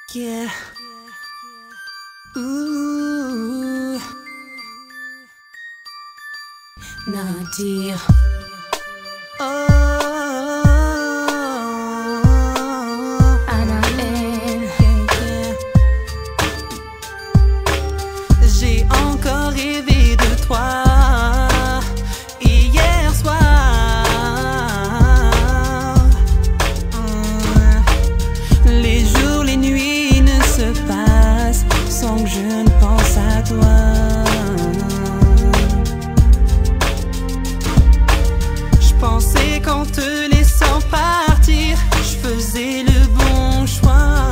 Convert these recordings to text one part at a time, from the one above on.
Yeah. Ooh. Nadir. Oh. Anaël. Yeah. J'ai encore rêvé de toi hier soir. Les jours, les nuits ne se passent sans que je ne pense à toi. Je pensais qu'en te laissant partir, je faisais le bon choix.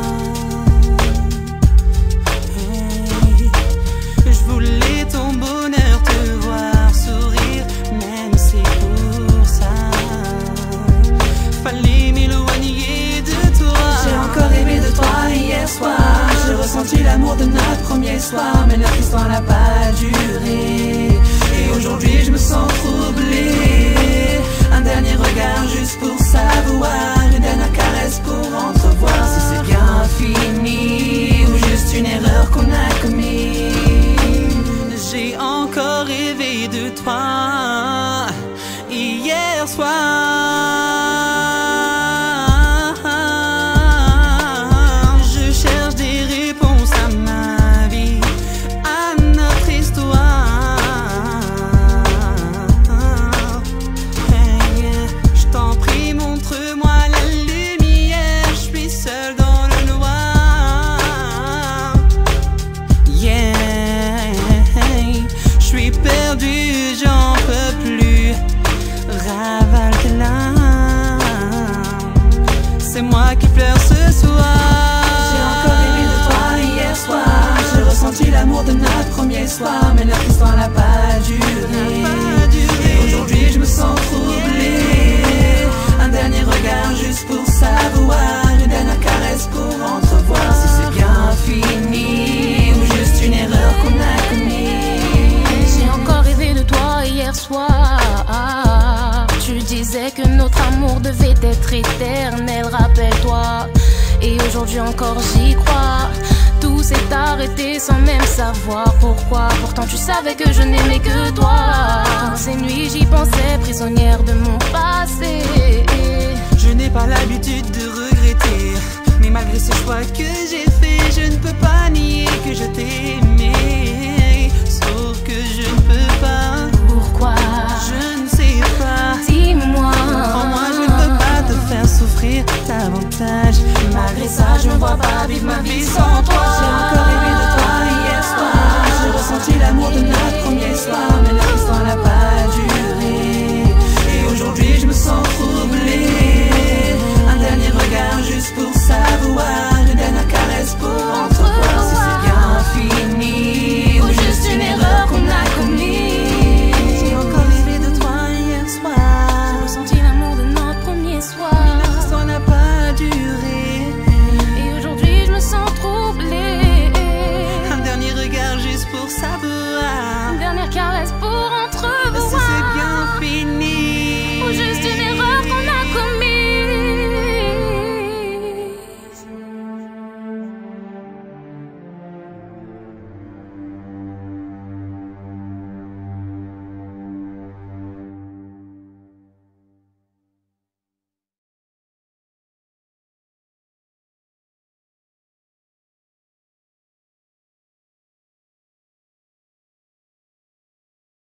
Hey, je voulais ton bonheur, te voir sourire, même c'est pour ça. Fallait m'éloigner de toi. J'ai encore rêvé de toi hier soir. J'ai ressenti l'amour de notre premier soir, mais notre histoire n'a pas duré. Et aujourd'hui je me sens troublé. Un dernier regard juste pour savoir, une dernière caresse pour entrevoir si c'est bien fini ou juste une erreur qu'on a commise. J'ai encore rêvé de toi hier soir. Je cherche des réponses à ma vie, à notre histoire. Hey, je t'en prie, montre-moi la lumière. Je suis seule dans le noir. Yeah, je suis perdu, j'en peux plus. Ravale tes larmes, c'est moi qui pleure ce soir. J'ai encore rêvé de toi hier soir. J'ai ressenti l'amour de notre premier soir, mais notre histoire n'a pas duré. Et aujourd'hui je me sens troublé. Un dernier regard juste pour savoir, une dernière caresse pour entrevoir si c'est bien fini ou juste une erreur qu'on a commise. J'ai encore rêvé de toi hier soir. Tu disais que notre amour devait être éternel, rappelle-toi. Et aujourd'hui encore j'y crois. Tout s'est arrêté sans même savoir pourquoi. Pourtant tu savais que je n'aimais que toi. Ces nuits j'y pensais, prisonnière de mon passé. Je n'ai pas l'habitude de regretter, mais malgré ce choix que j'ai fait, je ne peux pas nier que je t'ai aimé. Sauf que je ne peux pas. Pourquoi? Je ne sais pas. Dis-moi. En moi je ne peux pas te faire souffrir davantage. Malgré ça je ne vois pas vivre ma vie sans toi. J'ai encore rêvé de toi hier soir. J'ai ressenti l'amour de notre premier soir,